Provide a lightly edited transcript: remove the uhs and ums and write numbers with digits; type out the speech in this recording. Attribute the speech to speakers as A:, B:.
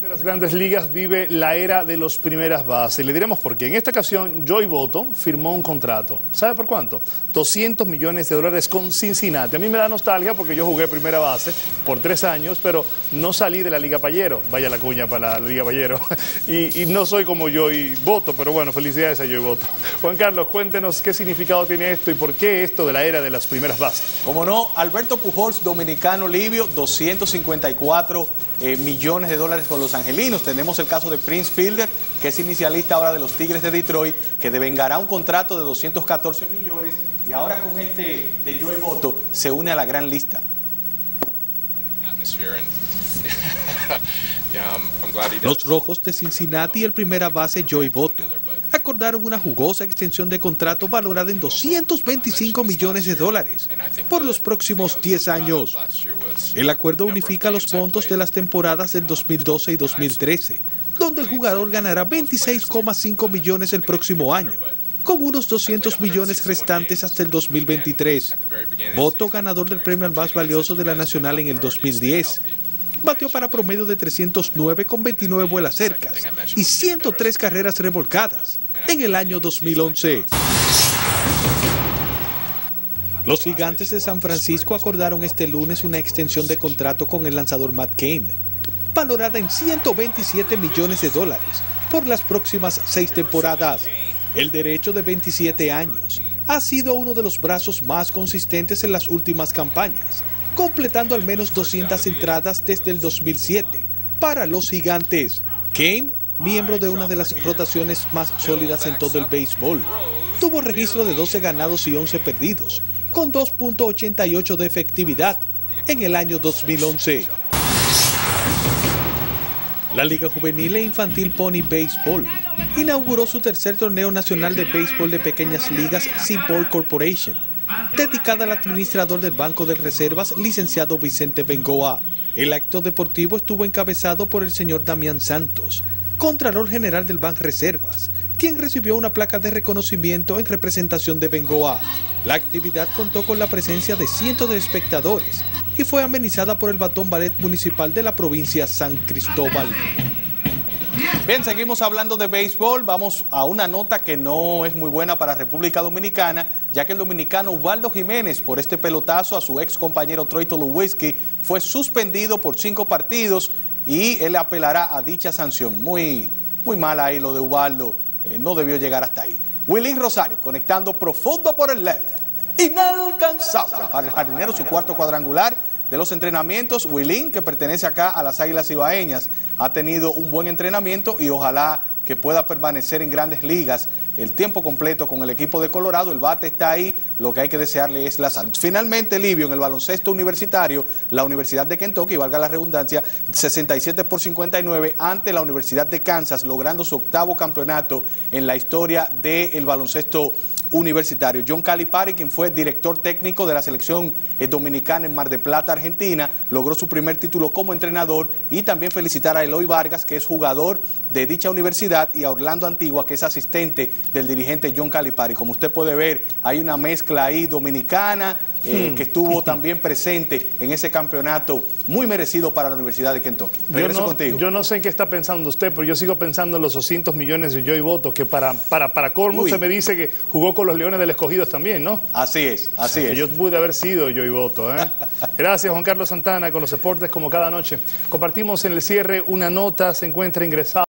A: De las Grandes Ligas vive la era de las primeras bases. Le diremos por qué. En esta ocasión, Joey Votto firmó un contrato. ¿Sabe por cuánto? $200 millones con Cincinnati. A mí me da nostalgia porque yo jugué primera base por 3 años, pero no salí de la Liga Payero. Vaya la cuña para la Liga Payero. y no soy como Joey Votto, pero bueno, felicidades a Joey Votto. Juan Carlos, cuéntenos qué significado tiene esto y por qué esto de la era de las primeras bases.
B: Como no, Alberto Pujols, dominicano Livio, 254 millones de dólares con los angelinos. Tenemos el caso de Prince Fielder, que es inicialista ahora de los Tigres de Detroit, que devengará un contrato de 214 millones y ahora con este de Joey Votto se une a la gran lista.
C: Los Rojos de Cincinnati y el primera base Joey Votto acordaron una jugosa extensión de contrato valorada en $225 millones por los próximos 10 años. El acuerdo unifica los montos de las temporadas del 2012 y 2013, donde el jugador ganará $26,5 millones el próximo año, con unos $200 millones restantes hasta el 2023. Votto, ganador del premio al más valioso de la Nacional en el 2010. Batió para promedio de 309 con 29 vuelas cercas y 103 carreras revolcadas en el año 2011. Los Gigantes de San Francisco acordaron este lunes una extensión de contrato con el lanzador Matt Cain, valorada en $127 millones por las próximas 6 temporadas. El derecho de 27 años ha sido uno de los brazos más consistentes en las últimas campañas, completando al menos 200 entradas desde el 2007 para los Gigantes. Cain, miembro de una de las rotaciones más sólidas en todo el béisbol, tuvo registro de 12 ganados y 11 perdidos, con 2.88 de efectividad en el año 2011. La Liga Juvenil e Infantil Pony Baseball inauguró su tercer torneo nacional de béisbol de pequeñas ligas Seaboard Corporation, dedicada al administrador del Banco de Reservas, licenciado Vicente Bengoa. El acto deportivo estuvo encabezado por el señor Damián Santos, Contralor General del Banreservas, quien recibió una placa de reconocimiento en representación de Bengoa. La actividad contó con la presencia de cientos de espectadores y fue amenizada por el Batón Ballet Municipal de la provincia San Cristóbal.
B: Bien, seguimos hablando de béisbol. Vamos a una nota que no es muy buena para República Dominicana, ya que el dominicano Ubaldo Jiménez, por este pelotazo a su ex compañero Troy Tulowitzki, fue suspendido por 5 partidos y él apelará a dicha sanción. Muy mal ahí lo de Ubaldo, no debió llegar hasta ahí. Wilín Rosario conectando profundo por el left. Inalcanzable para el jardinero, su cuarto cuadrangular de los entrenamientos. Wilín, que pertenece acá a las Águilas Ibaeñas, ha tenido un buen entrenamiento y ojalá que pueda permanecer en Grandes Ligas el tiempo completo con el equipo de Colorado. El bate está ahí, lo que hay que desearle es la salud. Finalmente, Livio, en el baloncesto universitario, la Universidad de Kentucky, valga la redundancia, 67-59 ante la Universidad de Kansas, logrando su 8º campeonato en la historia del baloncesto universitario. John Calipari, quien fue director técnico de la selección dominicana en Mar del Plata, Argentina, logró su primer título como entrenador, y también felicitar a Eloy Vargas, que es jugador de dicha universidad, y a Orlando Antigua, que es asistente del dirigente John Calipari. Como usted puede ver, hay una mezcla ahí dominicana, que estuvo también presente en ese campeonato muy merecido para la Universidad de Kentucky. Regreso contigo.
A: Yo no sé en qué está pensando usted, pero yo sigo pensando en los 200 millones de Joey Votto, que para colmo se me dice que jugó con los Leones del Escogido también, ¿no?
B: Así es, así es.
A: Yo pude haber sido Joey Votto, ¿eh? Gracias, Juan Carlos Santana, con los deportes como cada noche. Compartimos en el cierre una nota, se encuentra ingresado.